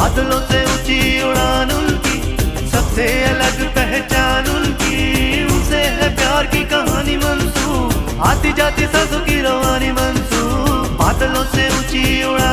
बादलों से ऊंची उड़ान उनकी, सबसे अलग पहचान उनकी। उनसे है प्यार की कहानी मंसूब, आती जाती सांसों की रवानी मंसूब। बादलों से ऊंची उड़ान